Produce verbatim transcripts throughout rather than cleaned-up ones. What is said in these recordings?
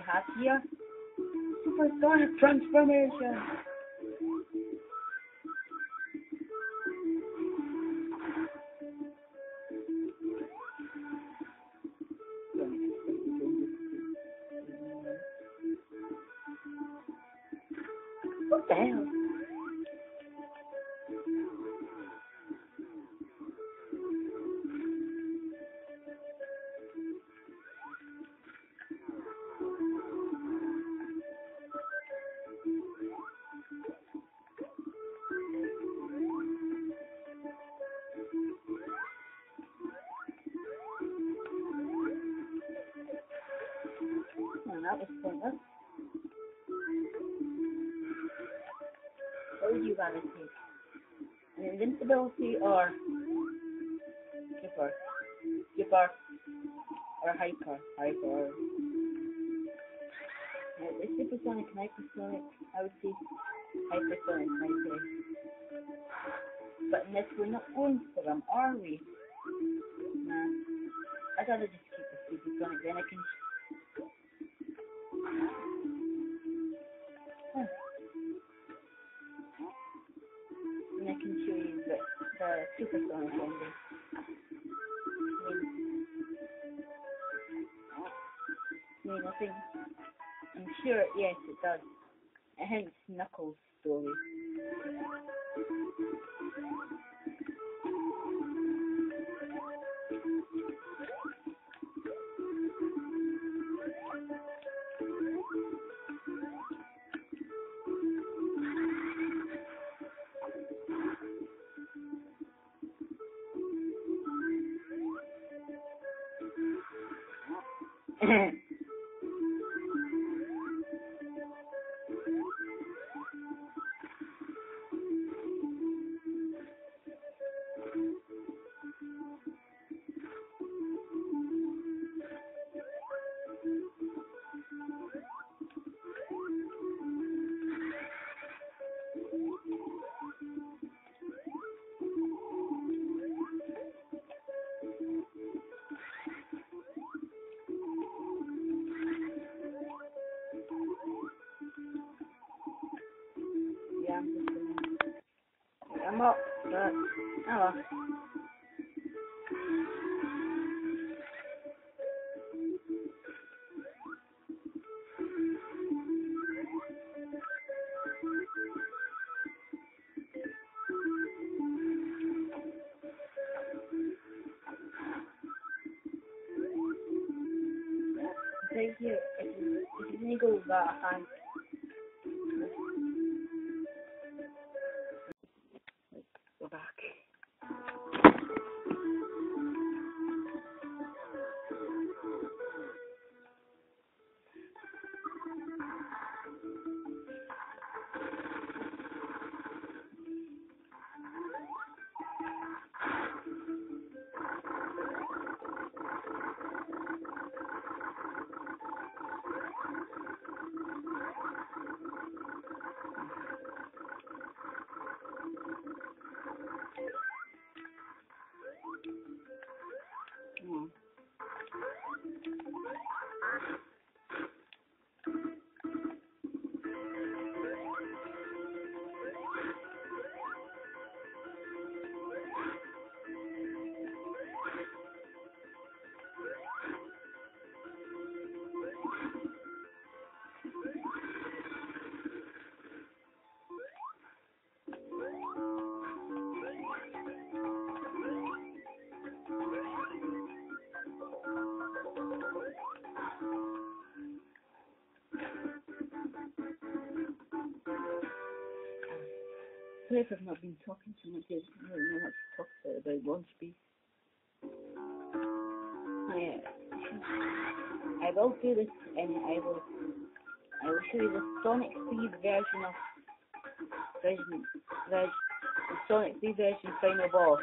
have here Supersonic Transformation. What the hell? Oh, that was pointless. What would you rather take? An invincibility or skipper? Skipper or hiker? Hiker. Uh, the supersonic and hypersonic, I would say hypersonic might say. But in this we're not going for them, are we? Nah. I'd rather just keep the supersonic, then I can huh. And I can show you the, the supersonic ending. I mean, I mean, I think, I'm sure, yes, it does. It hints Knuckles' story. Yeah, I'm just gonna... I'm up, but... Oh well. Right here, if you, if you go that high, go back. Hmm. Sorry if I've not been talking so much, I don't really know what to talk about, about One Piece. I, I will do this and I will I will show you the Sonic three version of version, version the Sonic three version final boss.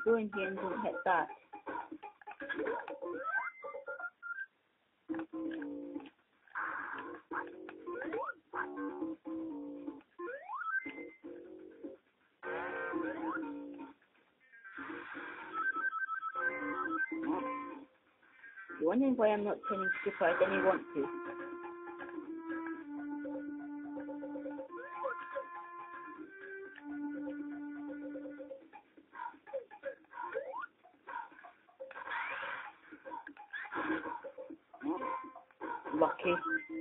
go in here and don't hit that. You're wondering why I'm not turning super, I didn't want to. Lucky.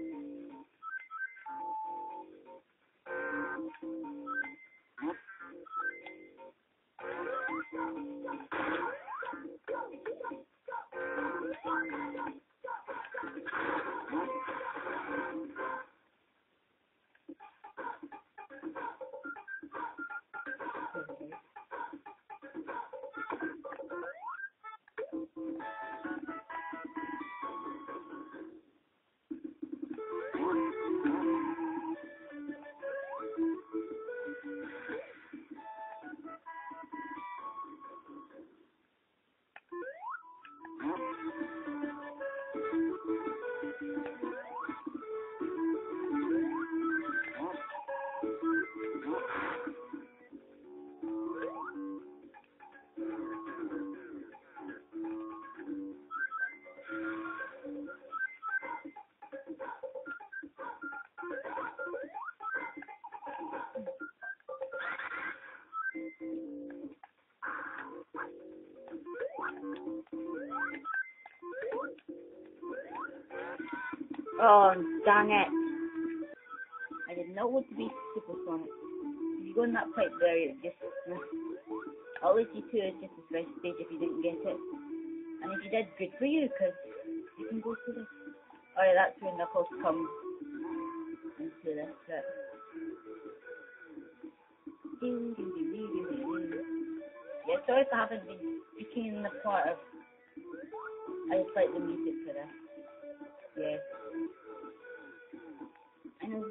Oh, dang it. I did not want to be supersonic. If you go in that pipe there, it just... I'll let you to it just as first stage if you didn't get it. And if you did, good for you, because you can go to this. Alright, that's when Knuckles comes into this bit. Yeah, sorry if I haven't been speaking in the part of... I just like the music for this. Yeah. I know.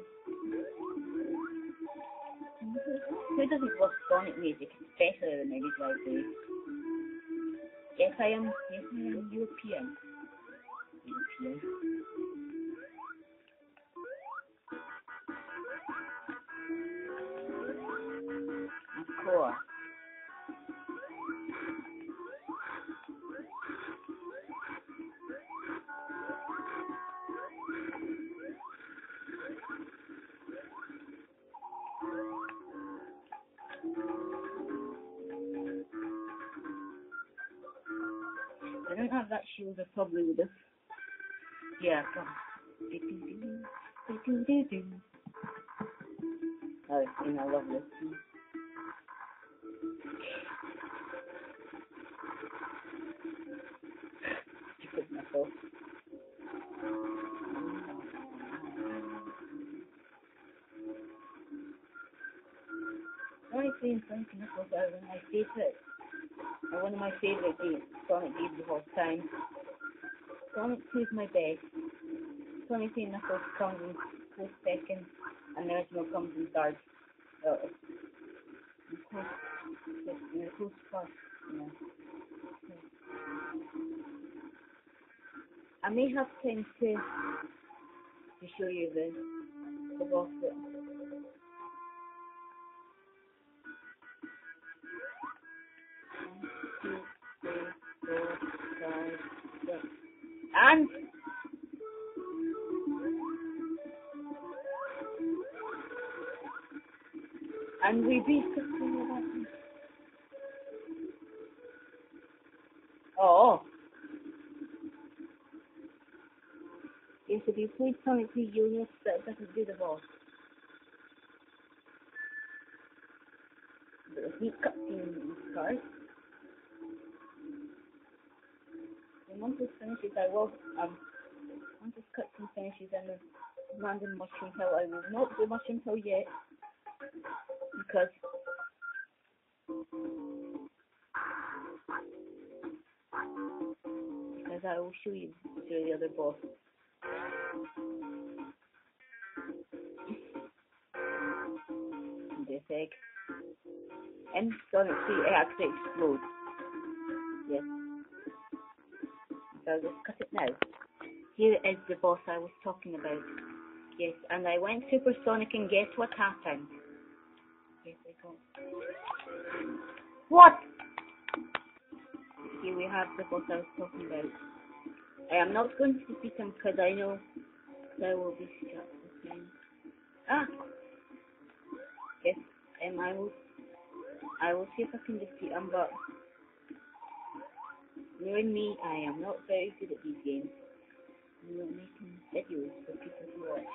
Who doesn't love Sonic music, especially the Mega Drive days? Yes, I am. Yes, I am European. European. Of course. If I didn't have that shield, I probably would have. Yeah, come on. Oh, you know, I love this. Stupid myself. Sonic three and Sonic Knuckles are one of my favorite, are one of my favorite games, Sonic games of all time. Sonic two is my best. Sonic three and Knuckles comes in close second, and the original comes in third. Oh, it's close, it's close first, you know. I may have time to to show you the the boss bit. One, two, three, four, five, six, and and we beat the thing about it. Oh. Yes, if you played Sonic three, you'll notice that it doesn't do the boss. But the sneak cutscene starts. And once this finishes, I will, um, once this cutscene finishes and the random Mushroom Hill, I will not do Mushroom Hill yet. Because because I will show you show the other boss. This egg. In Sonic three, it actually explodes. so I'll just cut it now. Here is the boss I was talking about. Yes, and I went supersonic and guess what happened? Yes, I got... What? Here we have the boss I was talking about. I am not going to defeat him because I know I will be stuck with him. Ah! Yes, um, I will, I will see if I can defeat him, but knowing me, I am not very good at these games. I'm not making videos for people to watch.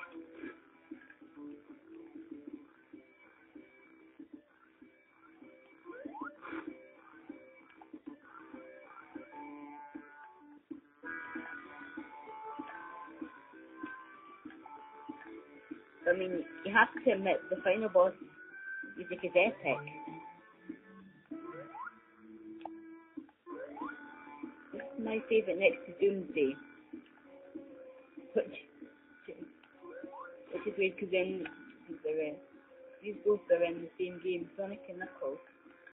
I mean, you have to admit, the final boss music is epic. This is my favourite next to Doomsday. Which, which is weird because then they're, uh, these both are in the same game, Sonic and Knuckles.